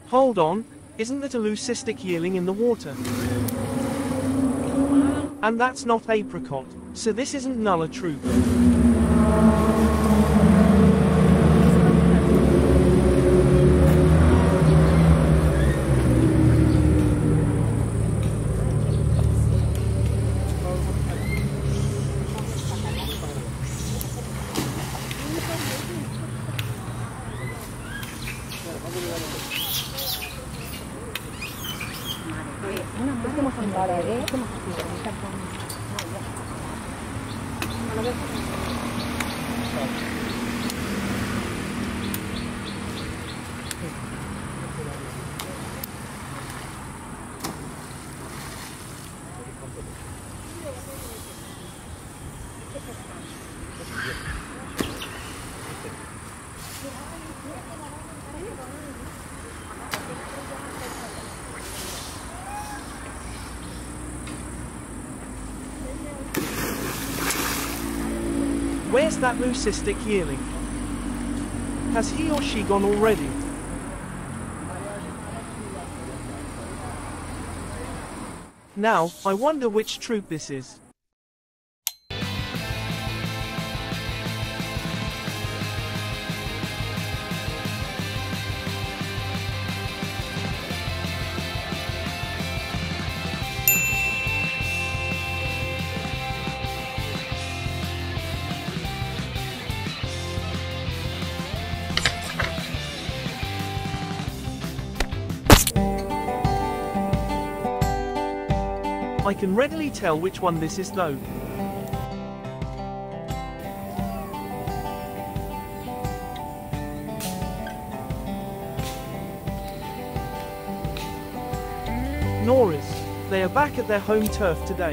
Hold on, isn't that a leucistic yearling in the water? And that's not apricot, so this isn't null or true. Where's that leucistic yearling? Has he or she gone already? Now, I wonder which troop this is. I can readily tell which one this is though. Nora's. They are back at their home turf today.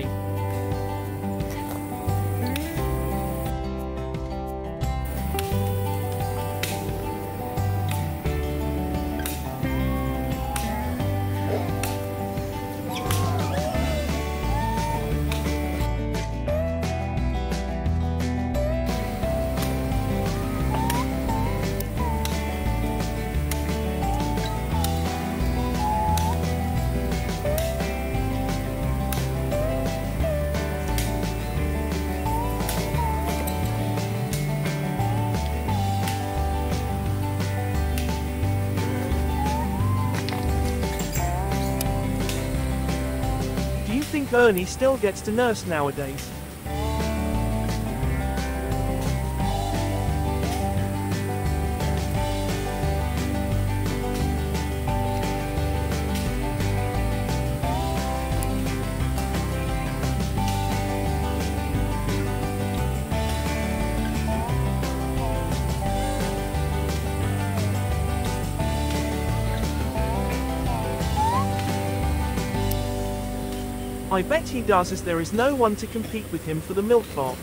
Do you think Ernie still gets to nurse nowadays? I bet he does, as there is no one to compete with him for the milk bar.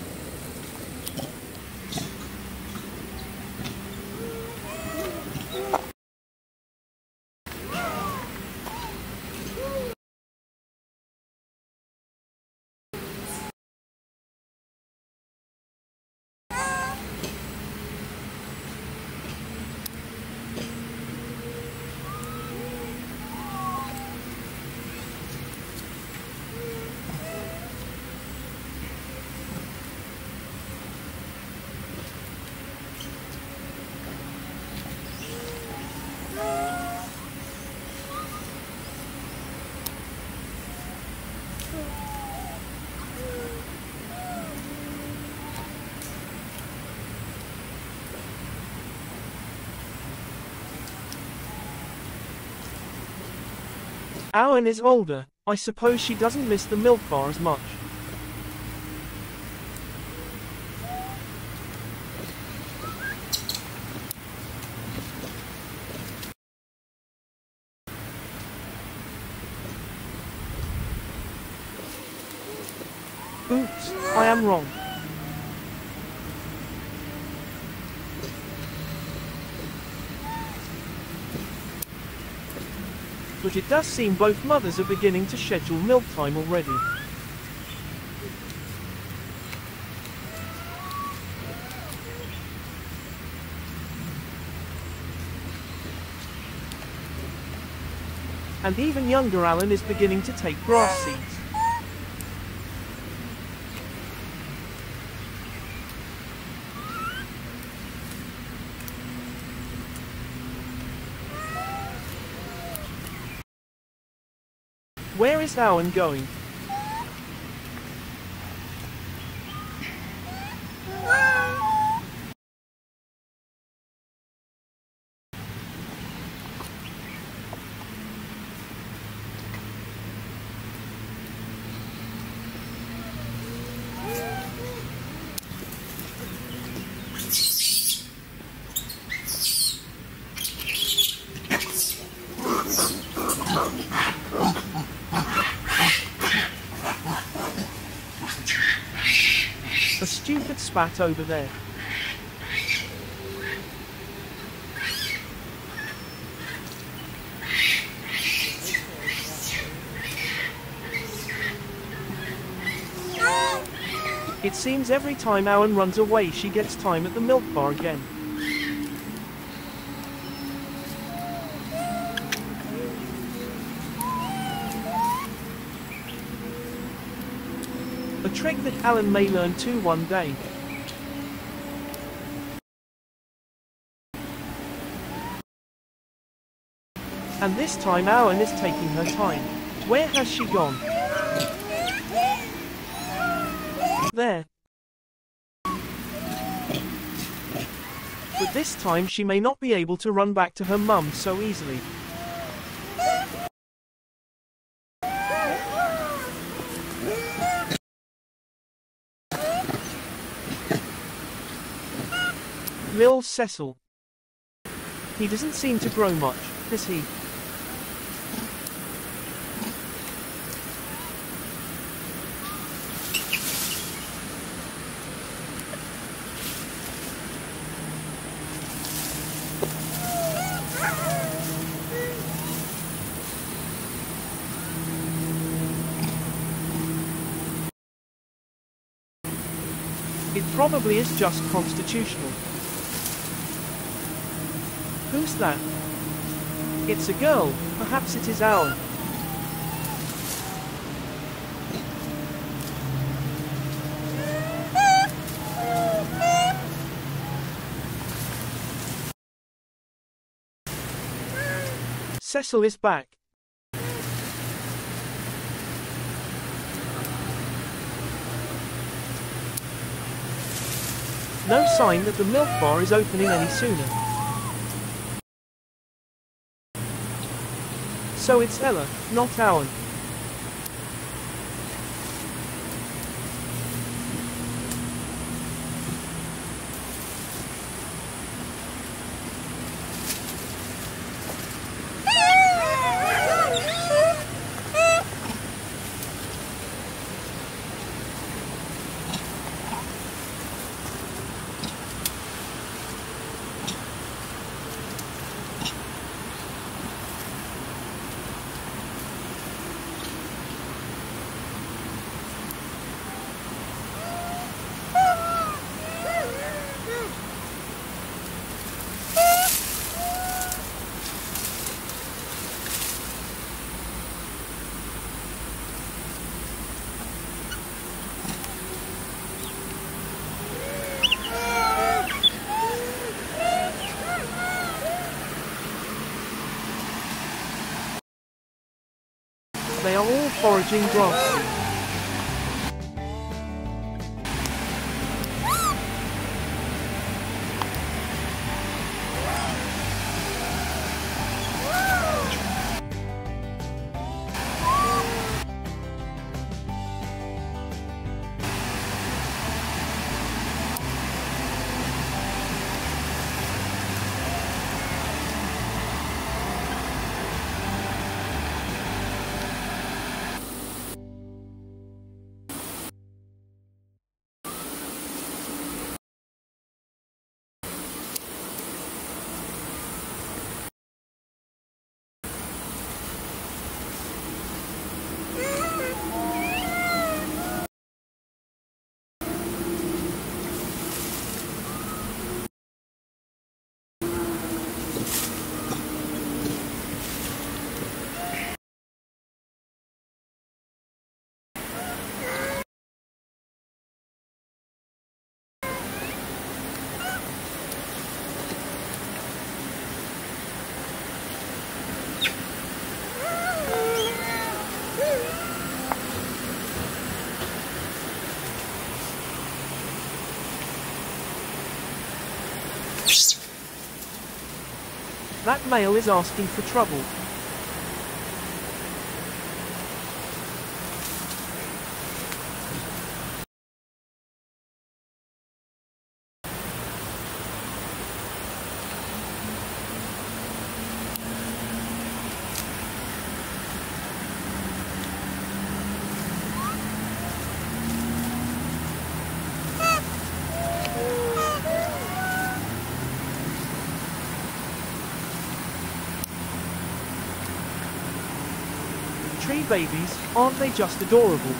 Owen is older. I suppose she doesn't miss the milk bar as much. Oops, I am wrong. But it does seem both mothers are beginning to schedule milk time already. And even younger Alan is beginning to take grass seeds. Where is Alan going? A stupid spat over there. It seems every time Alan runs away she gets time at the milk bar again. A trick that Alan may learn too one day. And this time Alan is taking her time. Where has she gone? There. But this time she may not be able to run back to her mum so easily. Lil Cecil. He doesn't seem to grow much, does he? It probably is just constitutional. Who's that? It's a girl, perhaps it is Alan. Cecil is back. No sign that the milk bar is opening any sooner. So it's Ella, not Alan. They are all foraging grass seeds. That male is asking for trouble. Tree babies, aren't they just adorable?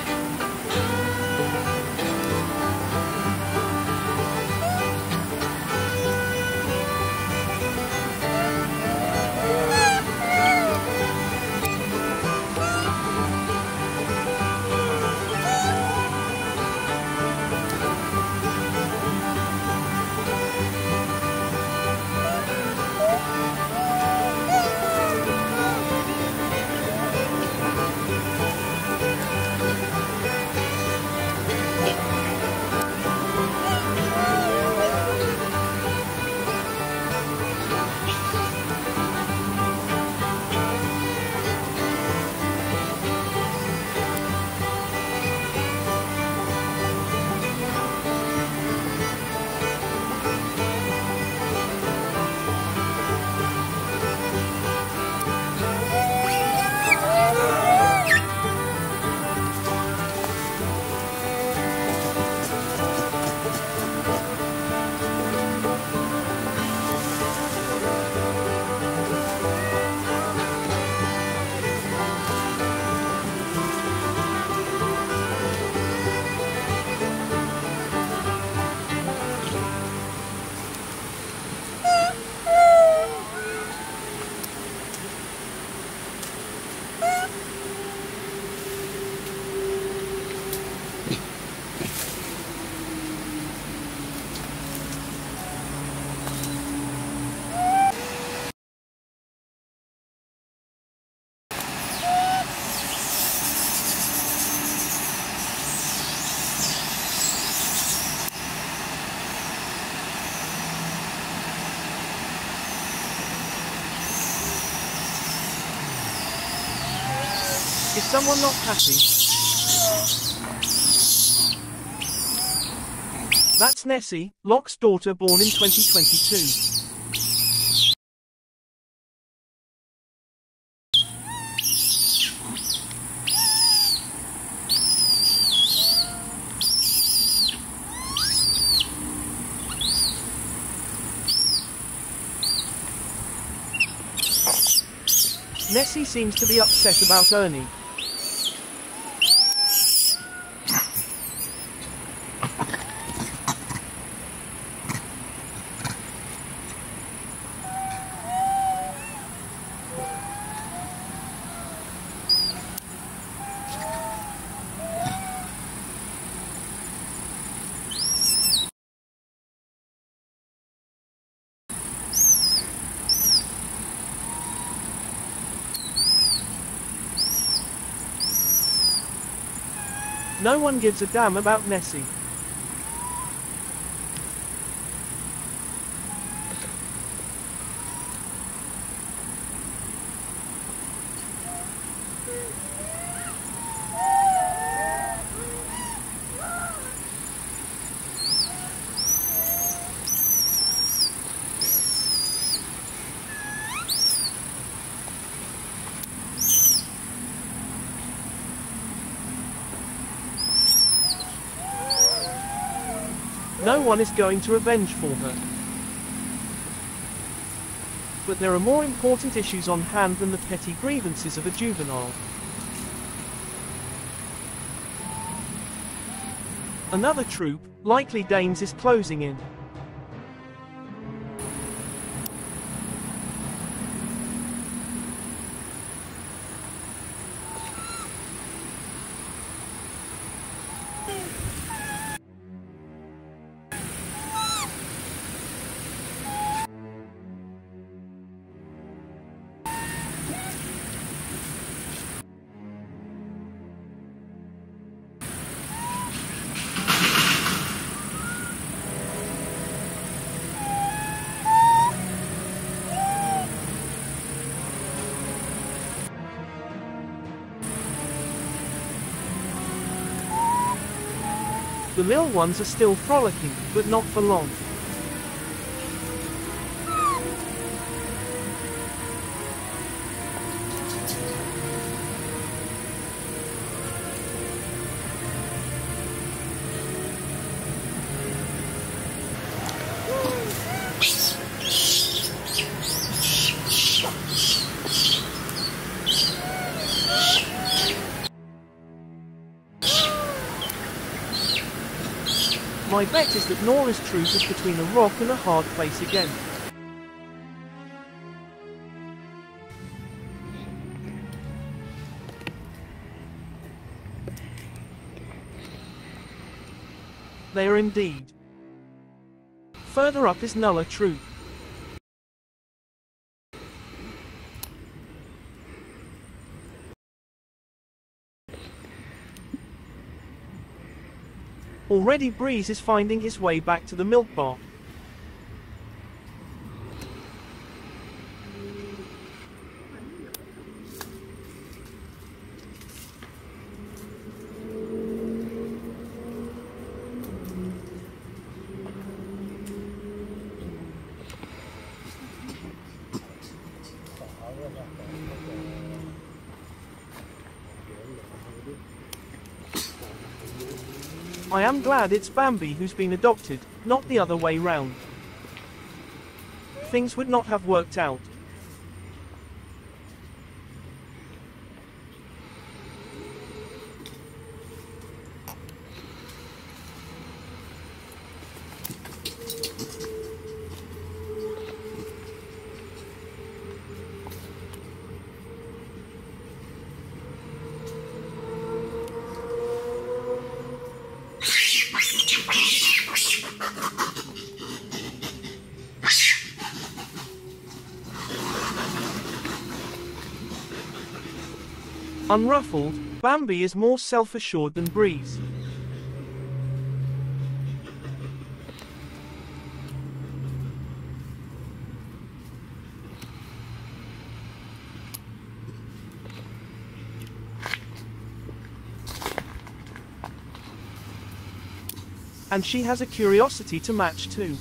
Is someone not happy? That's Nessie, Locke's daughter, born in 2022. Nessie seems to be upset about Ernie. No one gives a damn about Nessie. No one is going to revenge for her. But there are more important issues on hand than the petty grievances of a juvenile. Another troop, likely Danes, is closing in. The little ones are still frolicking, but not for long. My bet is that Nora's truth is between a rock and a hard place again. They are indeed. Further up is nuller truth. Already Breeze is finding his way back to the milk bar. I am glad it's Bambi who's been adopted, not the other way round. Things would not have worked out. Unruffled, Bambi is more self-assured than Breeze. And she has a curiosity to match too.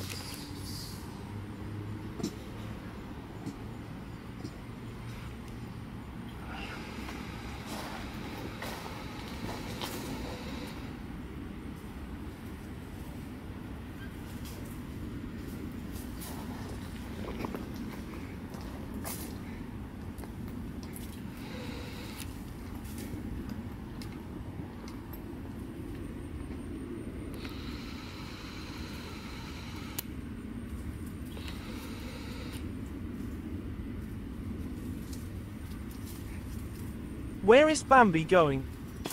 Where is Bambi going?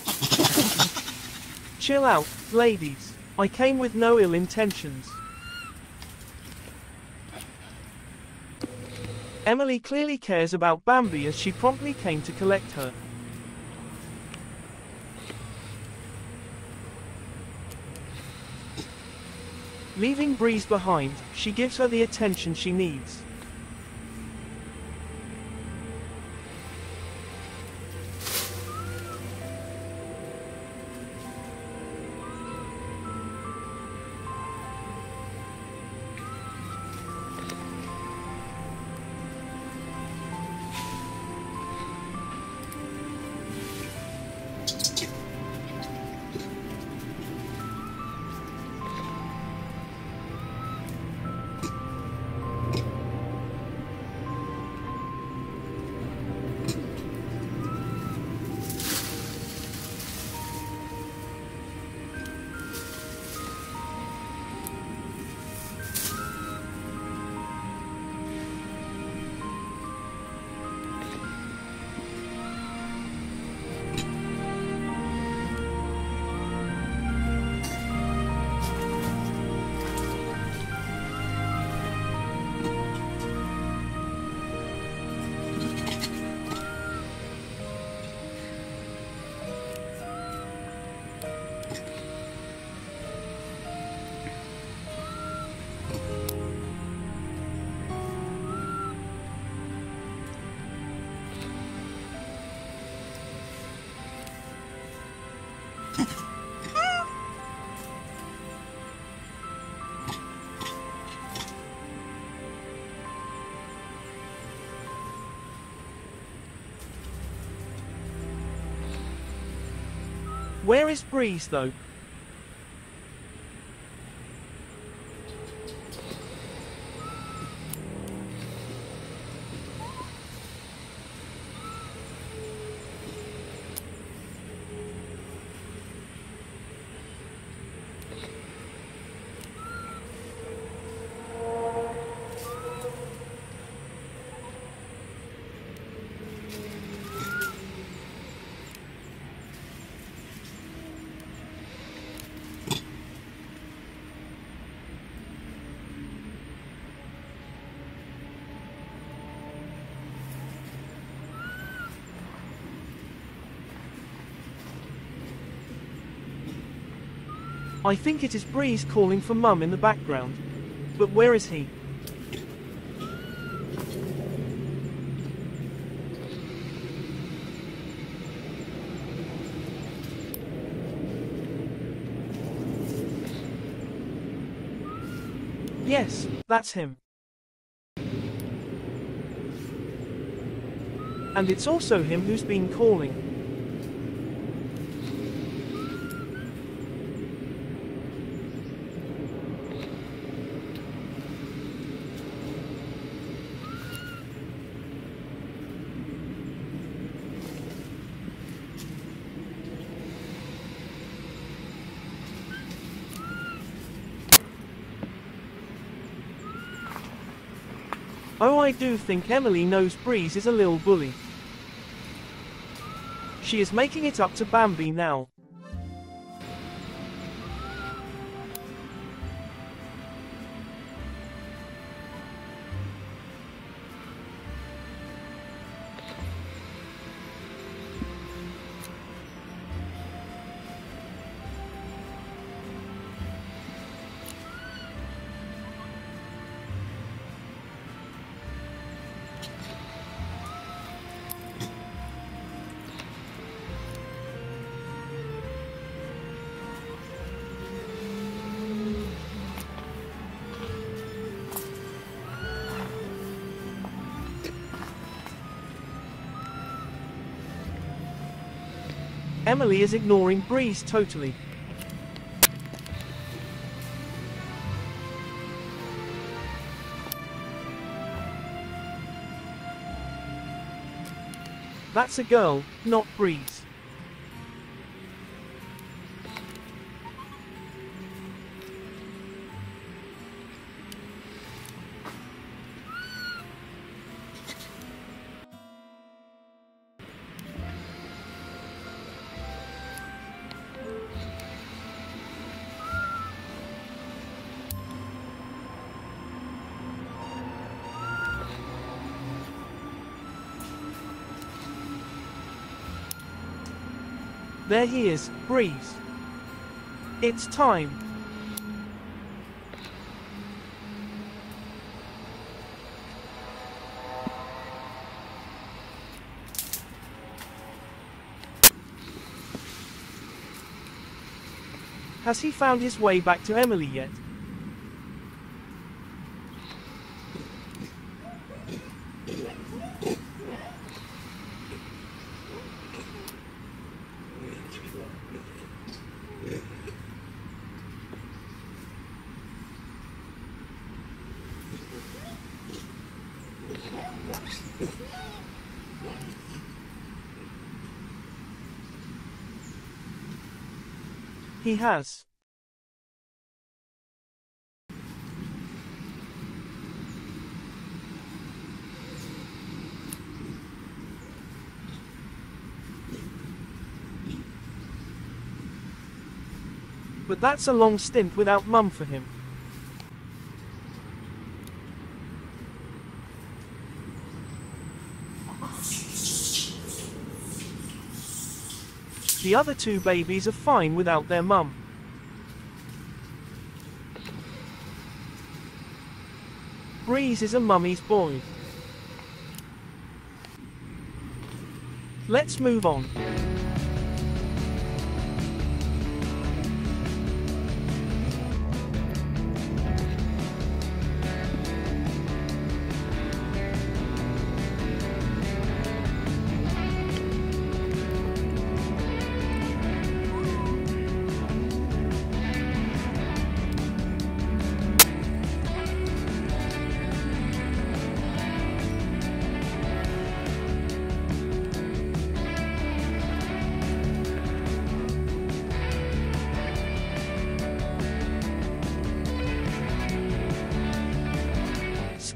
Chill out, ladies. I came with no ill intentions. Emily clearly cares about Bambi as she promptly came to collect her. Leaving Breeze behind, she gives her the attention she needs. Where is Breeze though? I think it is Breeze calling for Mum in the background. But where is he? Yes, that's him. And it's also him who's been calling. Oh, I do think Emily knows Breeze is a little bully. She is making it up to Bambi now. Emily is ignoring Breeze totally. That's a girl, not Breeze. There he is, Breeze. It's time. Has he found his way back to Emily yet? He has. But that's a long stint without Mum for him. The other two babies are fine without their mum. Breeze is a mummy's boy. Let's move on.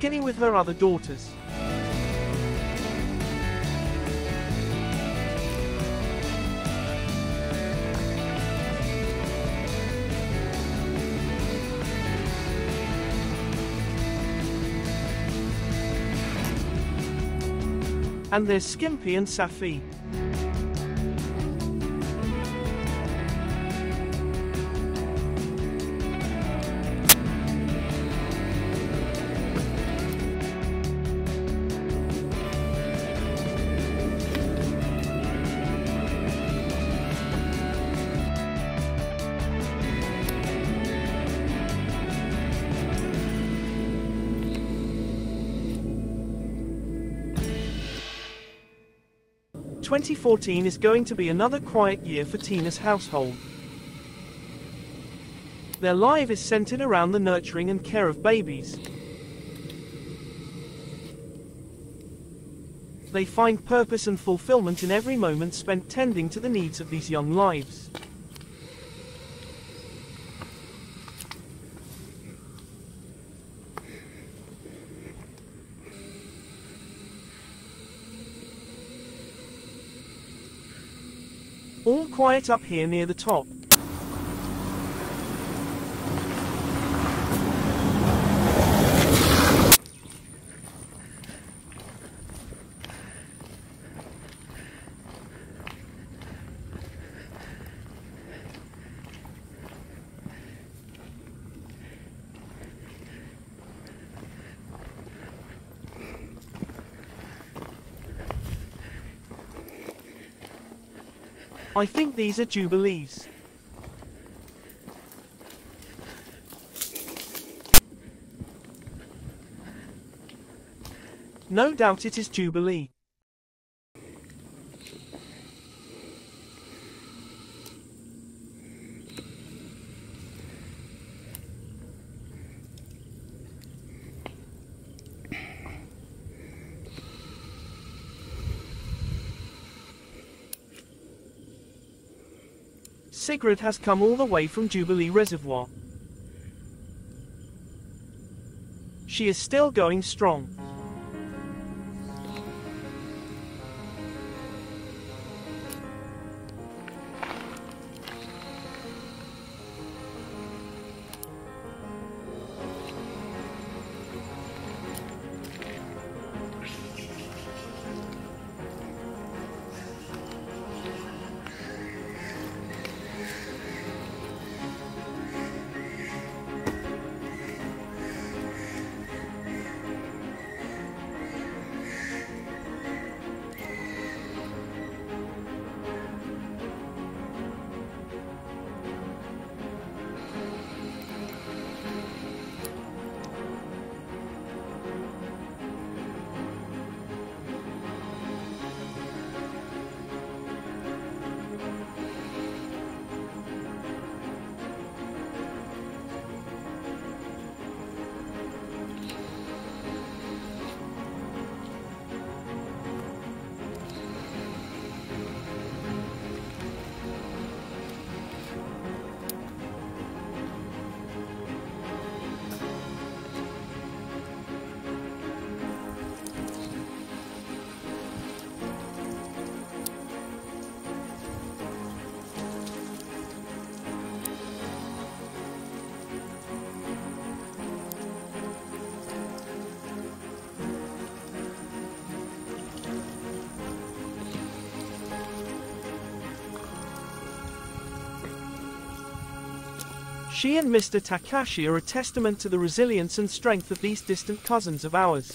skinny with her other daughters. And there's Skimpy and Safi. "2014 is going to be another quiet year for Tina's household. Their life is centered around the nurturing and care of babies. They find purpose and fulfillment in every moment spent tending to the needs of these young lives. All quiet up here near the top. I think these are jubilees. No doubt it is Jubilee. Sigrid has come all the way from Jubilee Reservoir. She is still going strong. She and Mr. Takashi are a testament to the resilience and strength of these distant cousins of ours.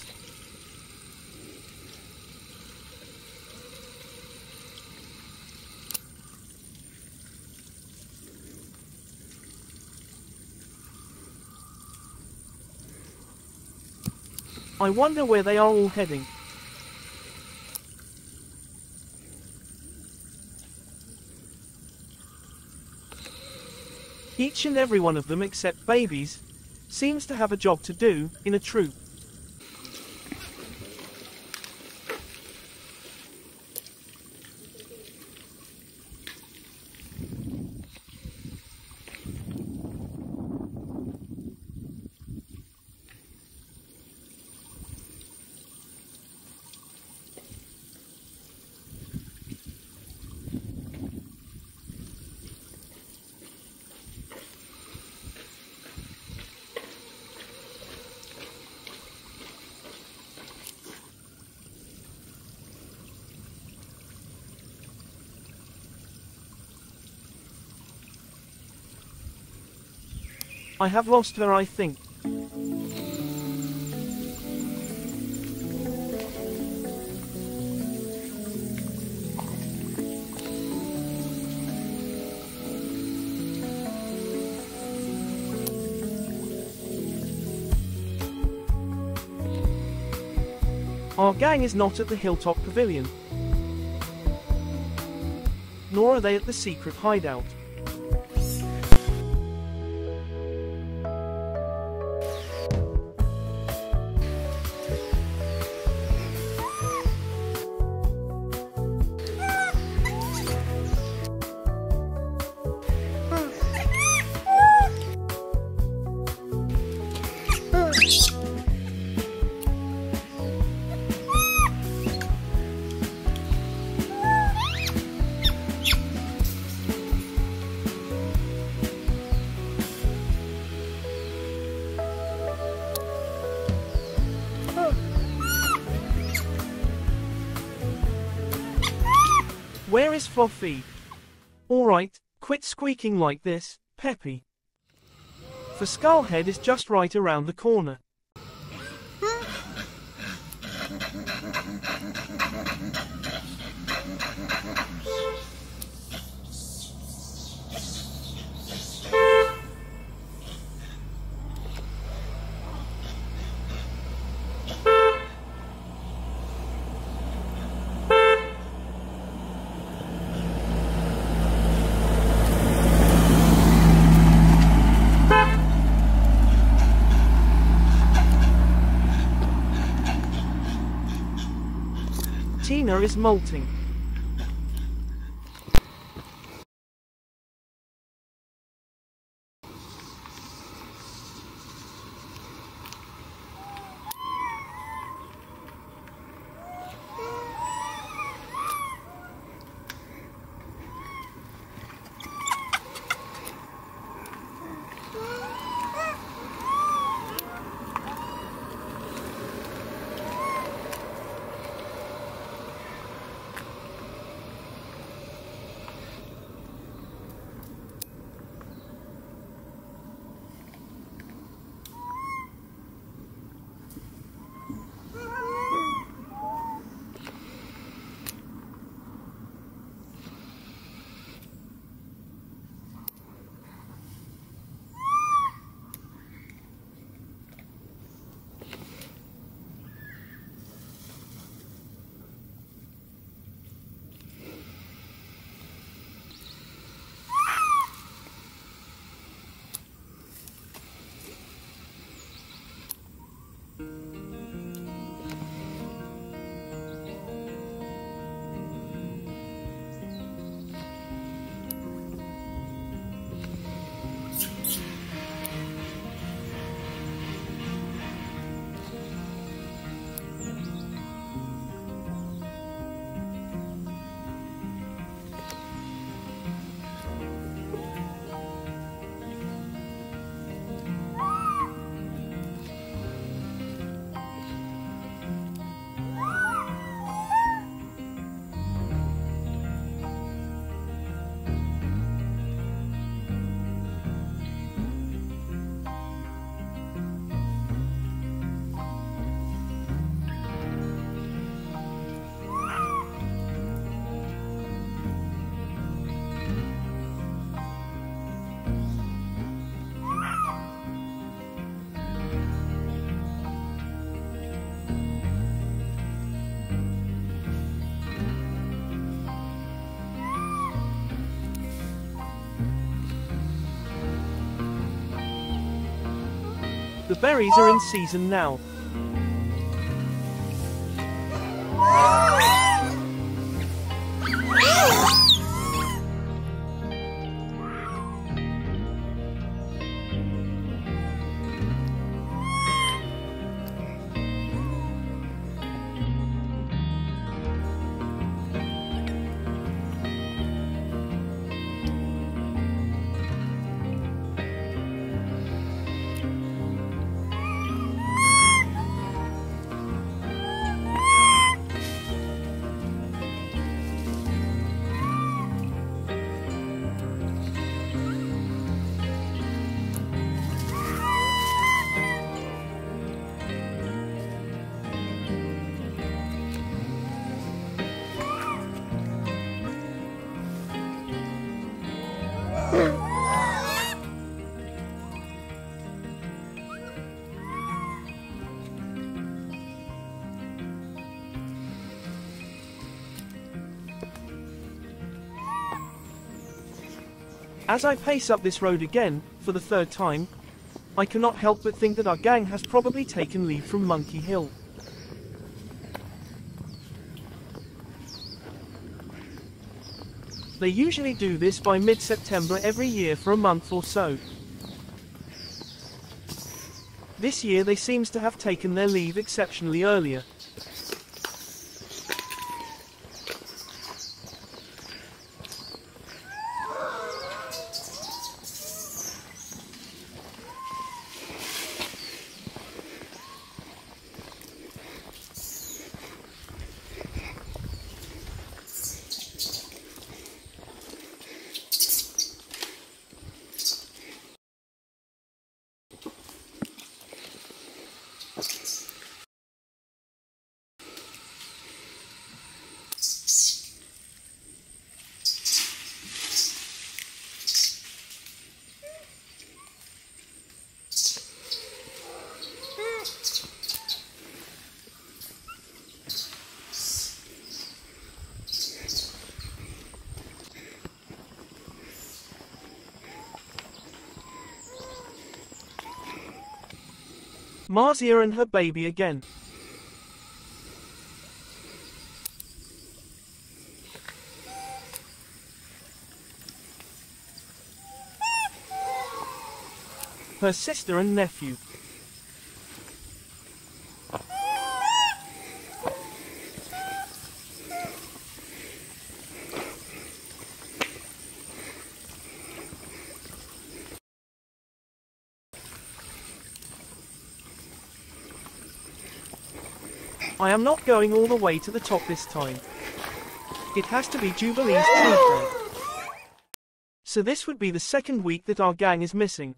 I wonder where they are all heading. Each and every one of them except babies seems to have a job to do in a troop. I have lost her, I think. Our gang is not at the hilltop pavilion. Nor are they at the secret hideout. Where is Fluffy? Alright, quit squeaking like this, Peppy. For Skullhead is just right around the corner. Tina is molting. The berries are in season now. As I pace up this road again, for the third time, I cannot help but think that our gang has probably taken leave from Monkey Hill. They usually do this by mid-September every year for a month or so. This year they seems to have taken their leave exceptionally earlier. Marcia and her baby again. Her sister and nephew. I am not going all the way to the top this time. It has to be Jubilee's Tuesday. So this would be the second week that our gang is missing.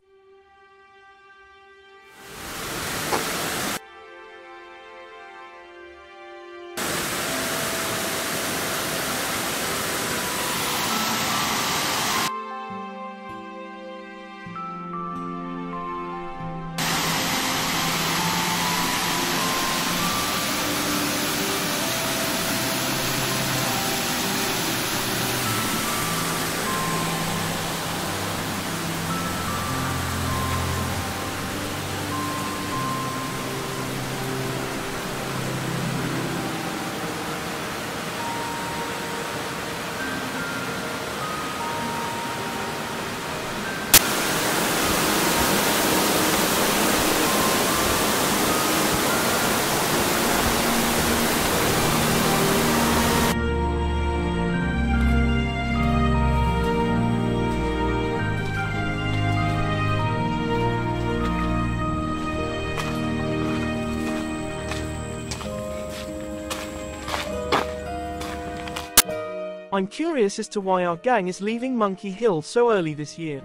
I'm curious as to why our gang is leaving Monkey Hill so early this year.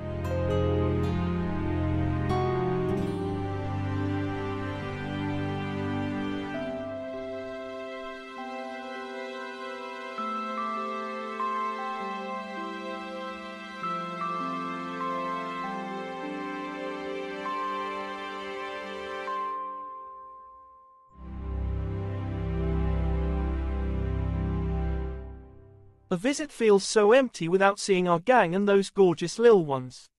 The visit feels so empty without seeing our gang and those gorgeous little ones.